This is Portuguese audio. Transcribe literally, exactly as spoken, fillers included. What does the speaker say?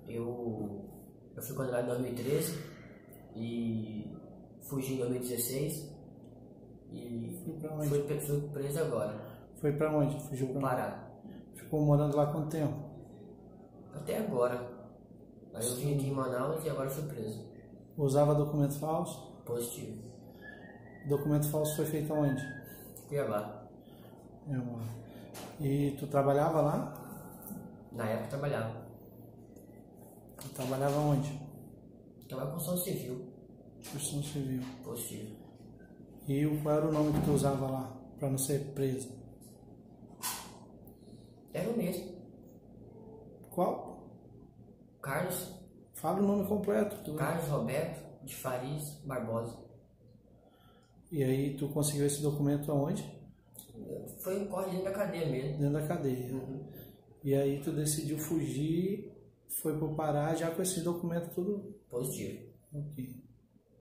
Eu, eu fui condenado em dois mil e treze e fugi em dois mil e dezesseis e Foi pra onde? fui, fui preso agora. Foi pra onde? Fugiu pra Pará. onde? Ficou morando lá quanto tempo? Até agora. Aí eu vim aqui em Manaus e agora fui preso. Usava documento falso? Positivo. Documento falso foi feito aonde? Cuiabá. Eu... E tu trabalhava lá? Na época eu trabalhava. Tu trabalhava onde? Trabalhava com construção civil. Construção civil. Positivo. E o- qual era o nome que tu usava lá, pra não ser preso? Era o mesmo. Qual? Carlos. Fala o nome completo. Tu... Carlos Roberto de Farias Barbosa. E aí tu conseguiu esse documento aonde? Foi um corre dentro da cadeia mesmo. Dentro da cadeia. Uhum. E aí tu decidiu fugir, foi pro Pará já com esse documento tudo. Positivo. Ok.